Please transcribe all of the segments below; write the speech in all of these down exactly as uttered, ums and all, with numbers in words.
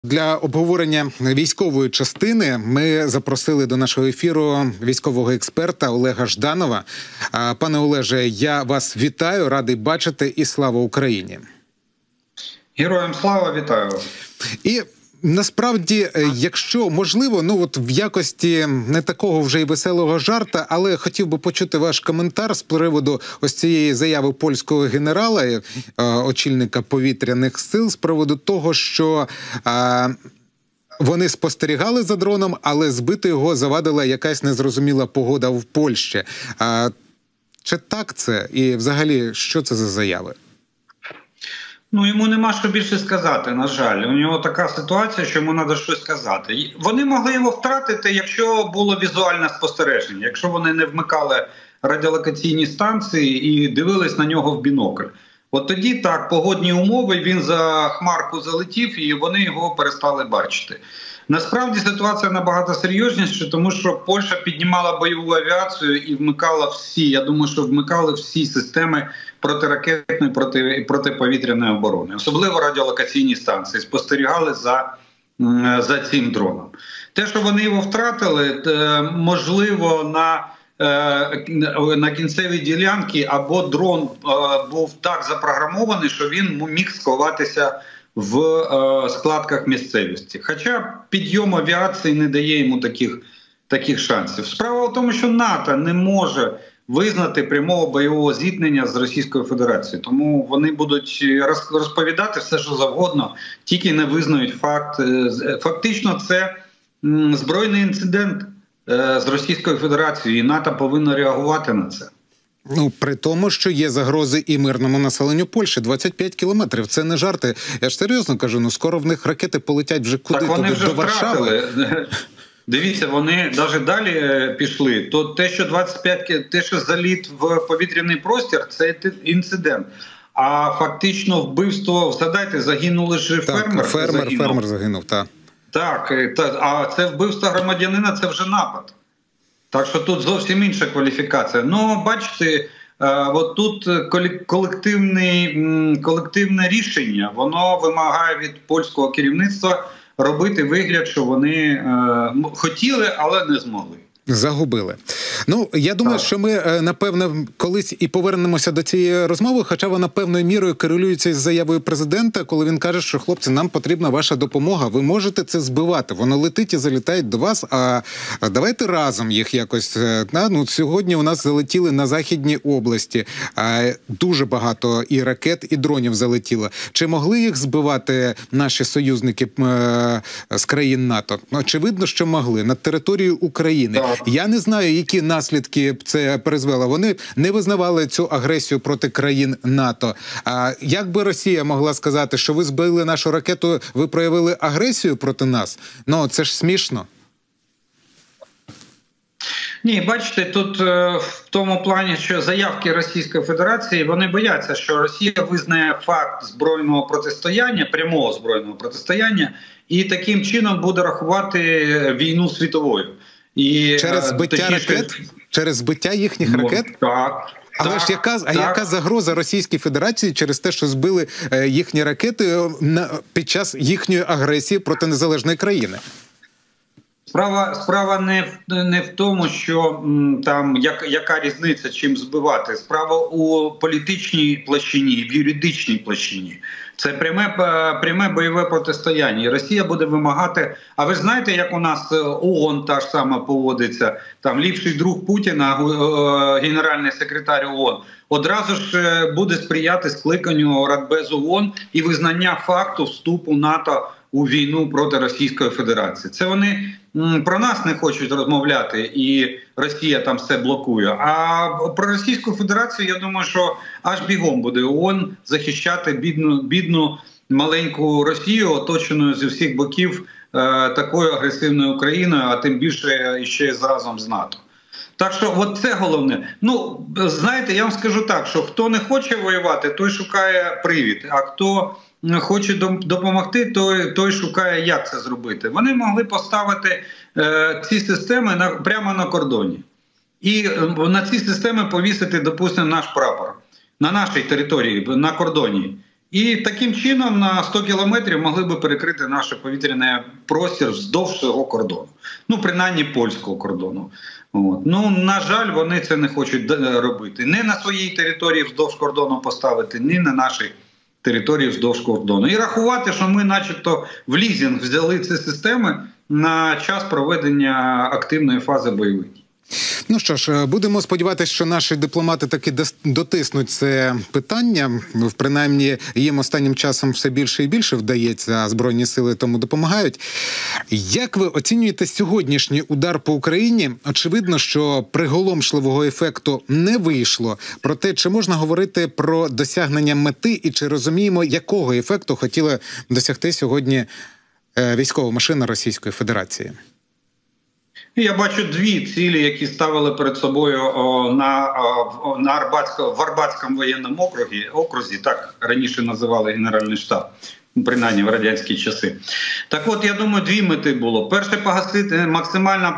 Для обговорення військової частини ми запросили до нашого ефіру військового експерта Олега Жданова. Пане Олеже, я вас вітаю, радий бачити і слава Україні. Героям слава, вітаю вас. І насправді, якщо можливо, ну от в якості не такого вже й веселого жарта, але хотів би почути ваш коментар з приводу ось цієї заяви польського генерала, очільника повітряних сил, з приводу того, що а, вони спостерігали за дроном, але збити його завадила якась незрозуміла погода в Польщі. А, чи так це? І взагалі, що це за заяви? Ну, йому нема що більше сказати, на жаль. У нього така ситуація, що йому треба щось сказати. Вони могли його втратити, якщо було візуальне спостереження, якщо вони не вмикали радіолокаційні станції і дивились на нього в бінокль. От тоді так, погодні умови, він за хмарку залетів і вони його перестали бачити. Насправді ситуація набагато серйозніша, тому що Польща піднімала бойову авіацію і вмикала всі, я думаю, що вмикали всі системи протиракетної, проти, протиповітряної оборони. Особливо радіолокаційні станції спостерігали за, за цим дроном. Те, що вони його втратили, можливо, на, на кінцевій ділянці або дрон був так запрограмований, що він міг сховатися в е, складках місцевості. Хоча підйом авіації не дає йому таких, таких шансів. Справа в тому, що НАТО не може визнати прямого бойового зіткнення з Російською Федерацією. Тому вони будуть розповідати все, що завгодно, тільки не визнають факт. Фактично це м, збройний інцидент е, з Російською Федерацією, і НАТО повинно реагувати на це. Ну, при тому, що є загрози і мирному населенню Польщі. двадцять п'ять кілометрів. Це не жарти. Я ж серйозно кажу, ну скоро в них ракети полетять вже куди? Так вони туди, вже до Варшави. втратили. Дивіться, вони навіть далі пішли. То те, що двадцять п'ять, те, що заліт в повітряний простір, це інцидент. А фактично вбивство, згадайте, загинули ж фермер. Фермер, загинув. фермер загинув, так. Так, а це вбивство громадянина, це вже напад. Так що тут зовсім інша кваліфікація. Ну, бачите, от тут колективне, колективне рішення, воно вимагає від польського керівництва робити вигляд, що вони е, хотіли, але не змогли. Загубили. Ну, я думаю, так. що ми, напевно, колись і повернемося до цієї розмови, хоча вона певною мірою корелюється із заявою президента, коли він каже, що, хлопці, нам потрібна ваша допомога, ви можете це збивати, воно летить і залітає до вас, а давайте разом їх якось... Ну, сьогодні у нас залетіли на Західній області, дуже багато і ракет, і дронів залетіло. Чи могли їх збивати наші союзники з країн НАТО? Очевидно, що могли. На території України. Так. Я не знаю, які наслідки це призвело. Вони не визнавали цю агресію проти країн НАТО. А як би Росія могла сказати, що ви збили нашу ракету, ви проявили агресію проти нас? Ну, це ж смішно. Ні, бачите, тут е, в тому плані, що заявки Російської Федерації, вони бояться, що Росія визнає факт збройного протистояння, прямого збройного протистояння, і таким чином буде рахувати війну світовою. І, через збиття точніше... ракет? Через збиття їхніх ну, ракет? Так. Але так, ж яка, а яка загроза Російській Федерації через те, що збили е, їхні ракети на, під час їхньої агресії проти незалежної країни? Справа, справа не в, не в тому, що м, там як, яка різниця, чим збивати. Справа у політичній площині, в юридичній площині. Це пряме, пряме бойове протистояння. І Росія буде вимагати... А ви ж знаєте, як у нас ООН та ж сама поводиться? Там ліпший друг Путіна, генеральний секретар ООН, одразу ж буде сприяти скликанню Радбезу ООН і визнання факту вступу НАТО у війну проти Російської Федерації. Це вони про нас не хочуть розмовляти, і Росія там все блокує. А про Російську Федерацію, я думаю, що аж бігом буде ООН захищати бідну, бідну маленьку Росію, оточеною зі всіх боків е, такою агресивною Україною, а тим більше ще разом з НАТО. Так що от це головне. Ну, знаєте, я вам скажу так, що хто не хоче воювати, той шукає привід, а хто хоче допомогти, той, той шукає, як це зробити. Вони могли поставити е, ці системи на, прямо на кордоні. І е, на ці системи повісити, допустимо, наш прапор на нашій території, на кордоні. І таким чином на сто кілометрів могли би перекрити наш повітряний простір вздовж цього кордону. Ну, принаймні, польського кордону. От. Ну, на жаль, вони це не хочуть робити. Не на своїй території вздовж кордону поставити, ні на нашій території вздовж кордону. І рахувати, що ми начебто в лізинг взяли ці системи на час проведення активної фази бойових дій. Ну що ж, будемо сподіватися, що наші дипломати таки дотиснуть це питання. Принаймні, їм останнім часом все більше і більше вдається, а Збройні сили тому допомагають. Як ви оцінюєте сьогоднішній удар по Україні? Очевидно, що приголомшливого ефекту не вийшло. Проте, чи можна говорити про досягнення мети і чи розуміємо, якого ефекту хотіла досягти сьогодні військова машина Російської Федерації? Я бачу дві цілі, які ставили перед собою о, на, о, на Арбатсько, в Арбатському воєнному округі, окрузі, так раніше називали Генеральний штаб, принаймні в радянські часи. Так от, я думаю, дві мети було. Перше, погасити максимально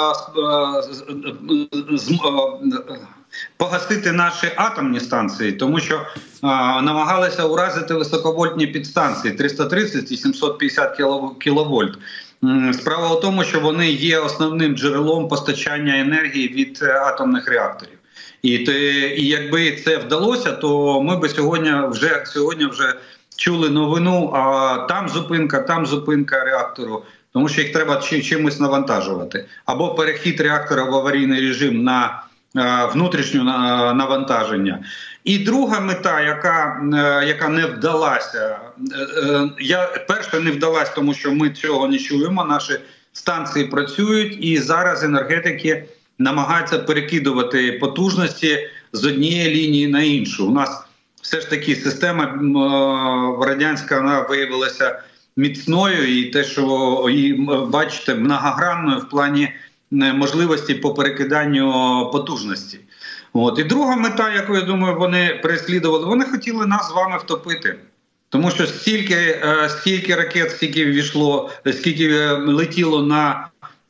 погасити наші атомні станції, тому що а, намагалися уразити високовольтні підстанції триста тридцять і сімсот п'ятдесят кіловольт. Справа в тому, що вони є основним джерелом постачання енергії від атомних реакторів. І, те, і якби це вдалося, то ми би сьогодні вже, сьогодні вже чули новину, а там зупинка, там зупинка реактору, тому що їх треба чимось навантажувати. Або перехід реактора в аварійний режим на внутрішнє навантаження. І друга мета, яка, яка не вдалася, я, перша не вдалася, тому що ми цього не чуємо, наші станції працюють, і зараз енергетики намагаються перекидувати потужності з однієї лінії на іншу. У нас все ж таки система радянська, вона виявилася міцною, і те, що її, бачите, многогранною в плані можливості по перекиданню потужності. От. І друга мета, яку, я думаю, вони переслідували, вони хотіли нас з вами втопити. Тому що стільки, стільки ракет, стільки ввійшло, скільки летіло на,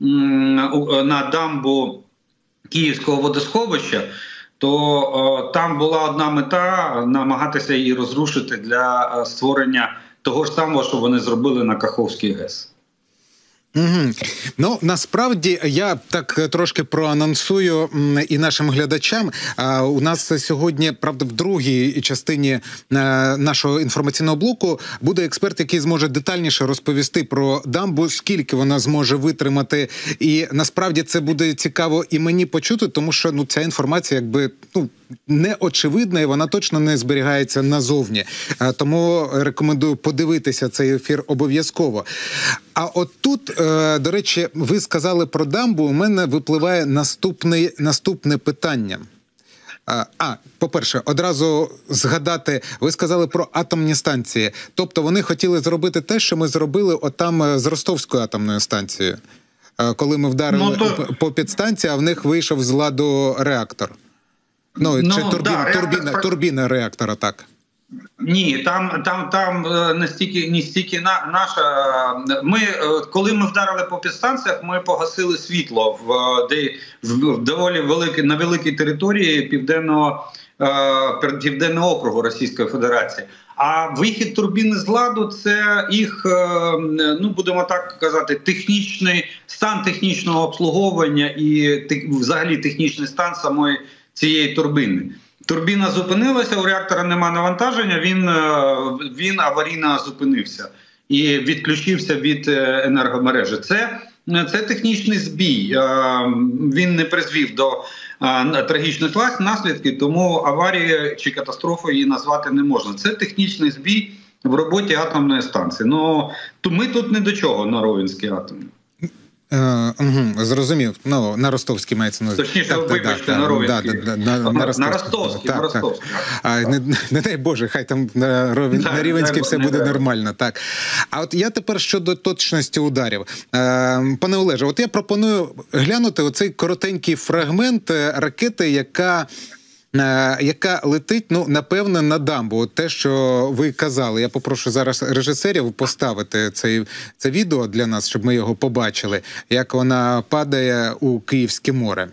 на дамбу Київського водосховища, то о, там була одна мета – намагатися її розрушити для створення того ж самого, що вони зробили на Каховській ГЕС. Угу. Ну, насправді, я так трошки проанонсую і нашим глядачам. А, у нас сьогодні, правда, в другій частині нашого інформаційного блоку буде експерт, який зможе детальніше розповісти про дамбу, скільки вона зможе витримати. І насправді це буде цікаво і мені почути, тому що ну, ця інформація якби ну, не очевидна і вона точно не зберігається назовні. А, тому рекомендую подивитися цей ефір обов'язково. А от тут, до речі, ви сказали про дамбу, у мене випливає наступне, наступне питання. А, по-перше, одразу згадати, ви сказали про атомні станції. Тобто вони хотіли зробити те, що ми зробили отам з Ростовською атомною станцією. Коли ми вдарили ну, то... по підстанції, а в них вийшов з ладу реактор. Ну, ну чи турбін, да, турбіна, реактор... турбіна реактора, так. Ні, там, там, там не стільки, не стільки на, наша. Ми, коли ми вдарили по підстанціях, ми погасили світло в, де, в доволі великій, на великій території південного, е, південного округу Російської Федерації. А вихід турбіни з ладу – це їх, е, ну будемо так казати, технічний стан технічного обслуговування і те, взагалі технічний стан самої цієї турбіни. Турбіна зупинилася, у реактора немає навантаження, він, він аварійно зупинився і відключився від енергомережі. Це, це технічний збій, він не призвів до трагічних наслідків, тому аварії чи катастрофи її назвати не можна. Це технічний збій в роботі атомної станції. Ну, ми тут не до чого на Ровенській атомній. Uh, угу, зрозумів. Ну, на Ростовській мається на увазі. Точніше, так, вибачте, да, на Ровенській. Да, да, да, на, на Ростовській. На Ростовській. Так, на Ростовській. А, не, не дай Боже, хай там на, Ровен, так, на Рівенській все буде так. Нормально. Так. А от я тепер щодо точності ударів. Е, пане Олеже, от я пропоную глянути оцей коротенький фрагмент ракети, яка... яка летить, ну, напевно, на дамбу. От те, що ви казали. Я попрошу зараз режисерів поставити цей, це відео для нас, щоб ми його побачили, як вона падає у Київське море.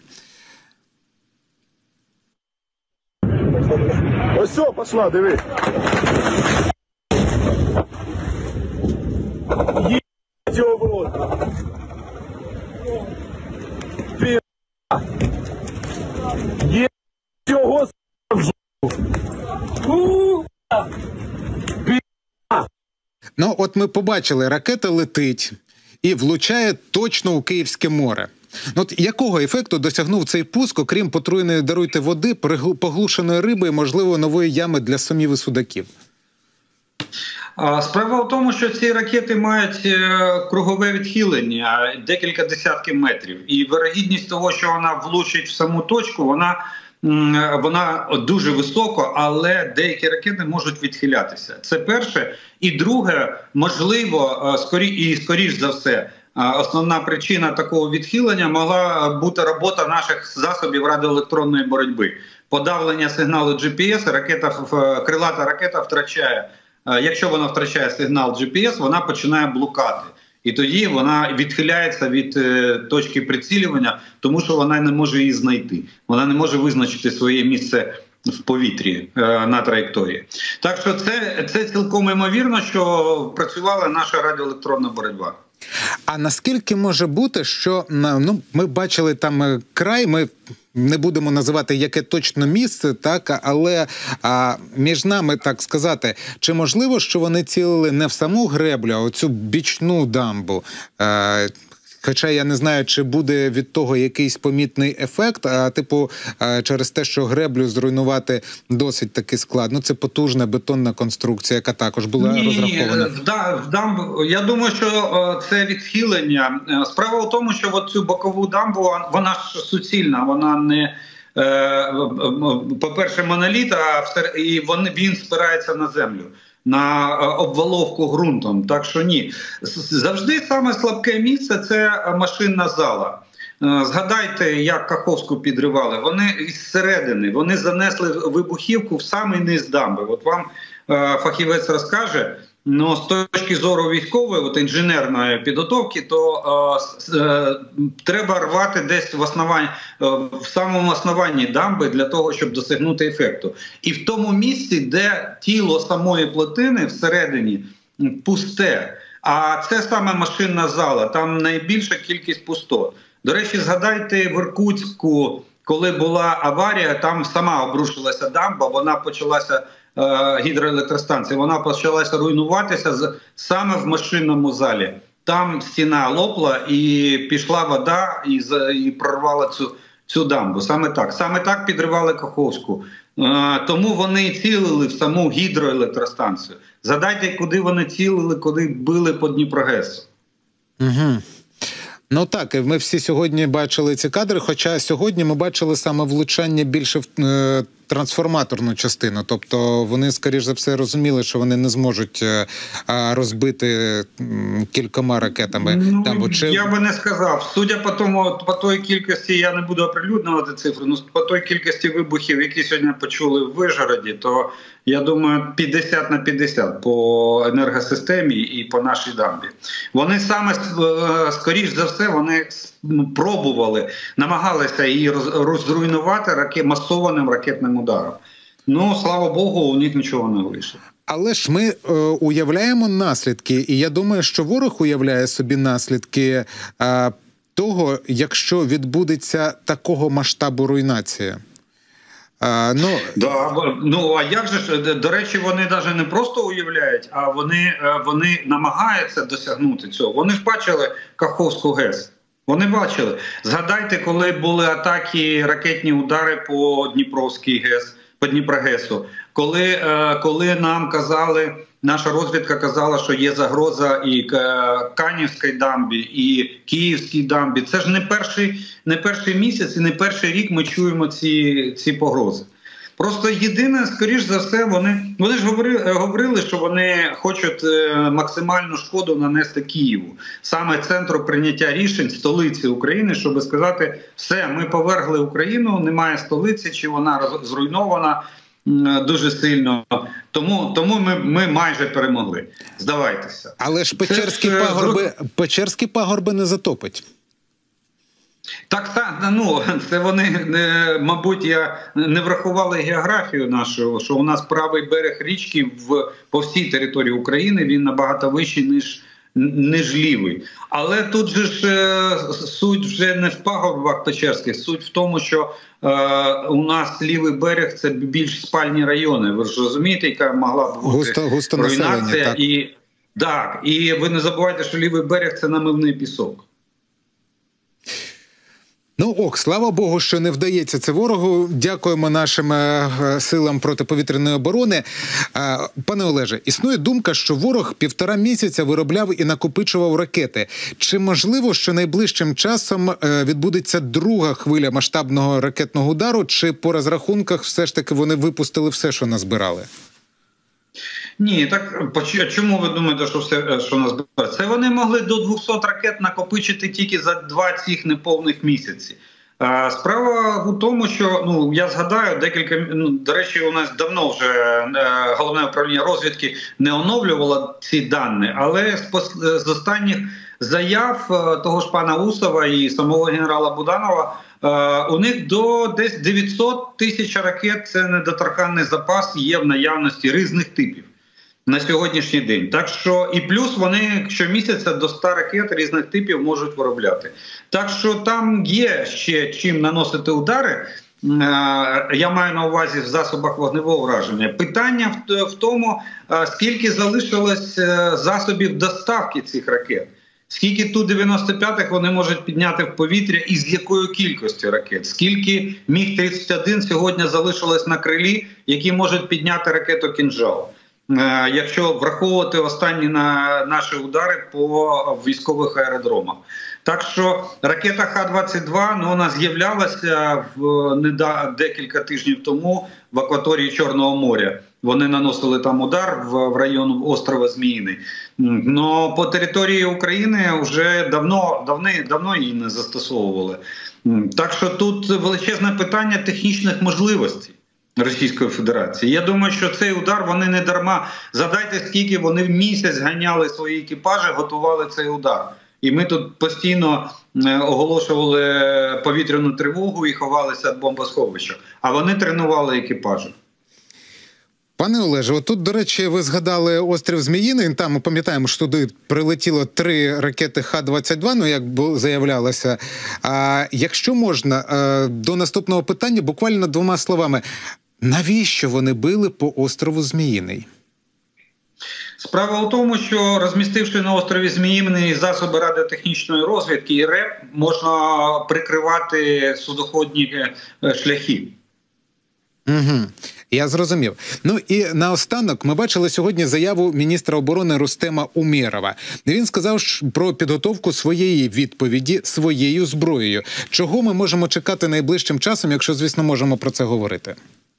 Ось все, пішла, диви. Ебать его в рот. Пи***. Ебать его в жопу. У, пи***. Ну, от ми побачили, ракета летить і влучає точно у Київське море. Ну, от якого ефекту досягнув цей пуск, окрім потруєної, даруйте, води, поглушеної риби і, можливо, нової ями для сомів і судаків? Справа в тому, що ці ракети мають кругове відхилення декілька десятків метрів. І вирогідність того, що вона влучить в саму точку, вона, вона дуже високо, але деякі ракети можуть відхилятися. Це перше. І друге, можливо, скорі, і скоріш за все, основна причина такого відхилення могла бути робота наших засобів радіоелектронної боротьби. Подавлення сигналу джі пі ес, ракета, крилата ракета втрачає. Якщо вона втрачає сигнал джі пі ес, вона починає блукати. І тоді вона відхиляється від е, точки прицілювання, тому що вона не може її знайти. Вона не може визначити своє місце в повітрі е, на траєкторії. Так що це, це цілком ймовірно, що працювала наша радіоелектронна боротьба. А наскільки може бути, що, ну, ми бачили там край, ми не будемо називати, яке точно місце, так, але а, між нами, так сказати, чи можливо, що вони цілили не в саму греблю, а оцю бічну дамбу? А, Хоча я не знаю, чи буде від того якийсь помітний ефект, а типу через те, що греблю зруйнувати досить таки складно. Це потужна бетонна конструкція, яка також була Ні, розрахована. Ні, в дамбу, я думаю, що це відхилення. Справа в тому, що от цю бокову дамбу, вона ж суцільна, вона не, по-перше, моноліт, а і він спирається на землю, на обваловку ґрунтом. Так що ні. Завжди саме слабке місце – це машинна зала. Згадайте, як Каховську підривали. Вони із середини, вони занесли вибухівку в самий низ дамби. От вам фахівець розкаже, но з точки зору військової, от інженерної підготовки, то е, е, треба рвати десь в основанні, е, в самому основанні дамби для того, щоб досягнути ефекту. І в тому місці, де тіло самої плотини всередині пусте, а це саме машинна зала, там найбільша кількість пустот. До речі, згадайте в Іркутську, коли була аварія, там сама обрушилася дамба, вона почалася, гідроелектростанції, вона почалася руйнуватися саме в машинному залі. Там стіна лопла і пішла вода і, і прорвала цю, цю дамбу. Саме так. Саме так підривали Каховську. Тому вони цілили в саму гідроелектростанцію. Згадайте, куди вони цілили, коли били по Дніпрогесу. Угу. Ну так, ми всі сьогодні бачили ці кадри, хоча сьогодні ми бачили саме влучання більше в е, трансформаторну частину. Тобто вони, скоріш за все, розуміли, що вони не зможуть е, розбити е, кількома ракетами. Ну, там, чи... Я би не сказав. Судя по тому, по той кількості, я не буду оприлюднювати цифри, але по той кількості вибухів, які сьогодні почули в Вишгороді, то я думаю, п'ятдесят на п'ятдесят по енергосистемі і по нашій дамбі. Вони саме, скоріш за все, вони пробували, намагалися її розруйнувати ракет, масованим ракетним ударом. Ну, слава Богу, у них нічого не вийшло. Але ж ми е, уявляємо наслідки, і я думаю, що ворог уявляє собі наслідки е, того, якщо відбудеться такого масштабу руйнація. А, ну... Да, ну, а як же ж, до речі, вони навіть не просто уявляють, а вони, вони намагаються досягнути цього. Вони ж бачили Каховську ГЕС. Вони бачили. Згадайте, коли були атаки, ракетні удари по Дніпровській ГЕС, по Дніпрогесу. Коли, коли нам казали, наша розвідка казала, що є загроза і Канівській дамбі, і Київській дамбі. Це ж не перший, не перший місяць і не перший рік ми чуємо ці, ці погрози. Просто єдине, скоріш за все, вони, вони ж говорили, говорили, що вони хочуть максимальну шкоду нанести Києву. Саме центру прийняття рішень, столиці України, щоб сказати, все, ми повергли Україну, немає столиці, чи вона зруйнована дуже сильно. Тому, тому ми, ми майже перемогли. Здавайтеся. Але ж Печерські ж, пагорби, Печерські пагорби не затопить. Так, так, ну, це вони, мабуть, я не врахували географію нашу, що у нас правий берег річки в, по всій території України, він набагато вищий, ніж, ніж лівий. Але тут же ж е, суть вже не в пагорбах Печерських, суть в тому, що е, у нас лівий берег – це більш спальні райони. Ви ж розумієте, яка могла б бути густо, густо руйнація. так. І, так, і ви не забувайте, що лівий берег – це намивний пісок. Ну, ох, слава Богу, що не вдається це ворогу. Дякуємо нашим е, силам протиповітряної оборони. Е, пане Олеже, існує думка, що ворог півтора місяця виробляв і накопичував ракети. Чи можливо, що найближчим часом е, відбудеться друга хвиля масштабного ракетного удару, чи по розрахунках все ж таки вони випустили все, що назбирали? Ні, так чому ви думаєте, що все, що нас збирає? Це вони могли до двохсот ракет накопичити тільки за два цих неповних місяці. А, справа у тому, що, ну, я згадаю, декілька, ну, до речі, у нас давно вже е, Головне управління розвідки не оновлювало ці дані, але з, з останніх заяв е, того ж пана Усова і самого генерала Буданова, е, у них до десь дев'ятсот тисяч ракет, це недоторканний запас, є в наявності різних типів на сьогоднішній день. Так що і плюс вони щомісяця до ста ракет різних типів можуть виробляти. Так що там є ще чим наносити удари, я маю на увазі в засобах вогневого враження. Питання в тому, скільки залишилось засобів доставки цих ракет. Скільки Ту дев'яносто п'ять вони можуть підняти в повітря і з якою кількістю ракет? Скільки Міг тридцять один сьогодні залишилось на крилі, які можуть підняти ракету «Кінжал»? Якщо враховувати останні на наші удари по військових аеродромах. Так що ракета Х двадцять два, ну, вона з'являлася в неда, декілька тижнів тому в акваторії Чорного моря. Вони наносили там удар в, в район острова Зміїний. Но по території України вже давно, давни, давно її не застосовували. Так що тут величезне питання технічних можливостей Російської Федерації. Я думаю, що цей удар вони не дарма. Задайте, скільки вони в місяць ганяли свої екіпажі, готували цей удар. І ми тут постійно оголошували повітряну тривогу і ховалися від бомбосховища. А вони тренували екіпажі. Пане Олеже, отут, до речі, ви згадали острів Зміїний. Там ми пам'ятаємо, що туди прилетіло три ракети Х двадцять два, ну як заявлялося. А якщо можна, до наступного питання буквально двома словами. Навіщо вони били по острову Зміїний? Справа у тому, що розмістивши на острові Зміїний засоби радіотехнічної розвідки і РЕП, можна прикривати судоходні шляхи. Угу. Я зрозумів. Ну і наостанок ми бачили сьогодні заяву міністра оборони Рустема Умєрова. Він сказав про підготовку своєї відповіді своєю зброєю. Чого ми можемо чекати найближчим часом, якщо, звісно, можемо про це говорити?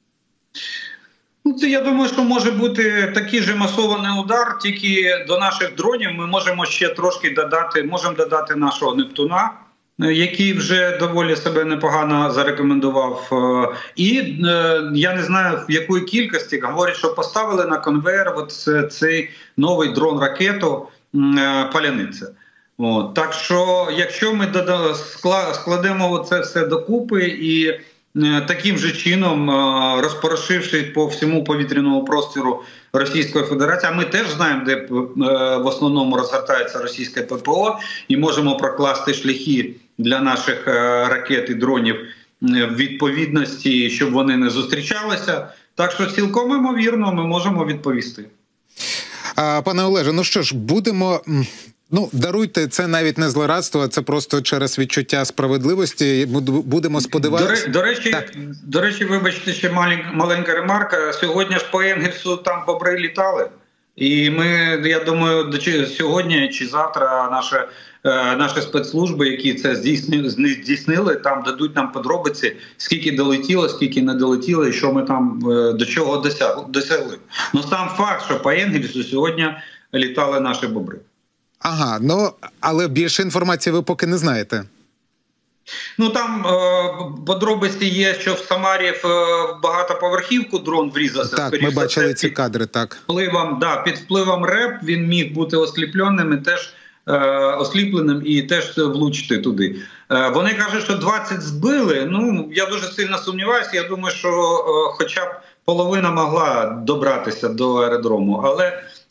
Ну, це, я думаю, що може бути такий же масований удар, тільки до наших дронів ми можемо ще трошки додати, можемо додати нашого Нептуна, який вже доволі себе непогано зарекомендував. І я не знаю, в якої кількості, говорять, що поставили на конвейер от цей новий дрон-ракету «Паляниця». От. Так що, якщо ми складемо це все докупи і таким же чином, розпорошивши по всьому повітряному простору Російської Федерації, а ми теж знаємо, де в основному розгортається російське ППО, і можемо прокласти шляхи для наших ракет і дронів в відповідності, щоб вони не зустрічалися. Так що цілком ймовірно ми можемо відповісти. А, пане Олеже, ну що ж, будемо... Ну, даруйте, це навіть не злорадство, це просто через відчуття справедливості. Будемо сподіватися. До, до речі, так. До речі, вибачте, ще маленька ремарка. Сьогодні ж по Енгельсу там бобри літали. І ми, я думаю, сьогодні чи завтра наші, наші спецслужби, які це здійснили, там дадуть нам подробиці, скільки долетіло, скільки не долетіло, і що ми там, до чого досягли. Ну, сам факт, що по Енгельсу сьогодні літали наші бобри. Ага, ну, але більше інформації ви поки не знаєте. Ну, там е, подробиці є, що в Самарі в багатоповерхівку дрон врізався. Так, скоріше, ми бачили це, ці під кадри, так. Впливом, да, під впливом РЕП він міг бути осліпленим і теж, е, осліпленим і теж влучити туди. Е, вони кажуть, що двадцять збили. Ну, я дуже сильно сумніваюся. Я думаю, що е, хоча б половина могла добратися до аеродрому. Але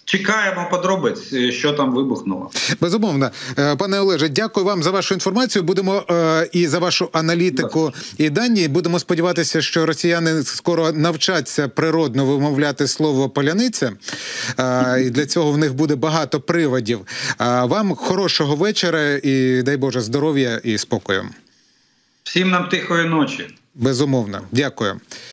чекаємо подробиць, що там вибухнуло. Безумовно. Е, Пане Олеже, дякую вам за вашу інформацію. Будемо е, і за вашу аналітику і дані. Будемо сподіватися, що росіяни скоро навчаться природно вимовляти слово «паляниця». Е, і для цього в них буде багато приводів. Е, вам хорошого вечора і, дай Боже, здоров'я і спокою. Всім нам тихої ночі. Безумовно. Дякую.